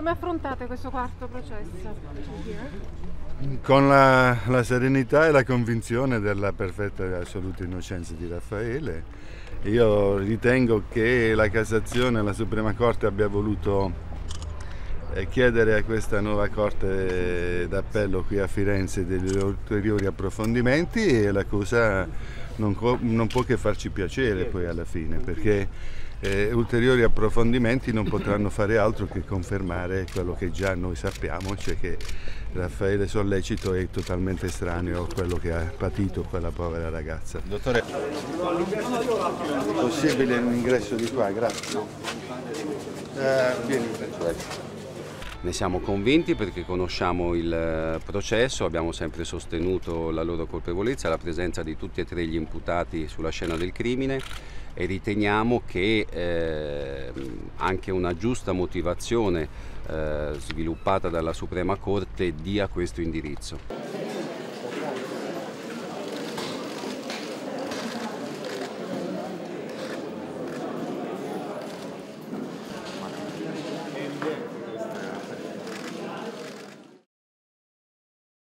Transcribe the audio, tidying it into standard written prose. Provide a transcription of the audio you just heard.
Come affrontate questo quarto processo? Con la serenità e la convinzione della perfetta e assoluta innocenza di Raffaele. Io ritengo che la Cassazione e la Suprema Corte abbia voluto chiedere a questa nuova Corte d'Appello qui a Firenze degli ulteriori approfondimenti, e l'accusa non può che farci piacere poi alla fine, perché ulteriori approfondimenti non potranno fare altro che confermare quello che già noi sappiamo, cioè che Raffaele Sollecito è totalmente estraneo a quello che ha patito quella povera ragazza. Dottore, possibile un ingresso di qua? Grazie. Vieni. Ne siamo convinti perché conosciamo il processo, abbiamo sempre sostenuto la loro colpevolezza, la presenza di tutti e tre gli imputati sulla scena del crimine, e riteniamo che anche una giusta motivazione sviluppata dalla Suprema Corte dia questo indirizzo.